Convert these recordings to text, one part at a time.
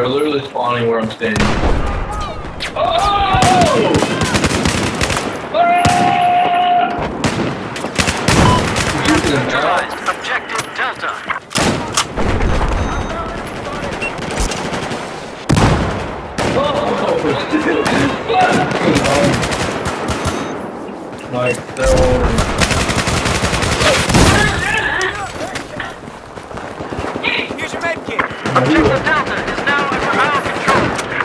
They're literally spawning where I'm standing. Oh! Neutralized objective Delta. Like, they're all... Here's your med kit. Objective Delta is now under our control.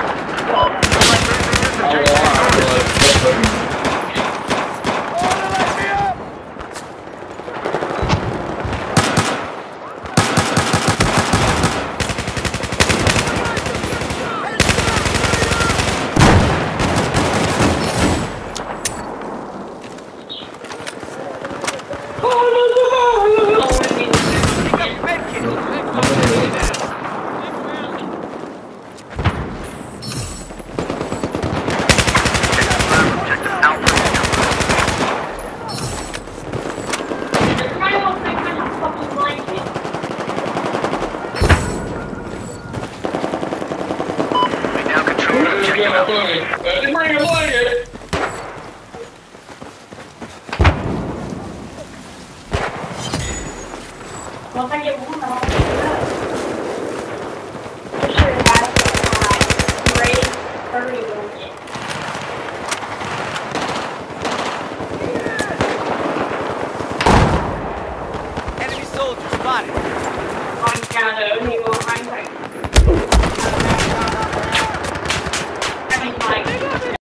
Bring a blanket! Makanya bukan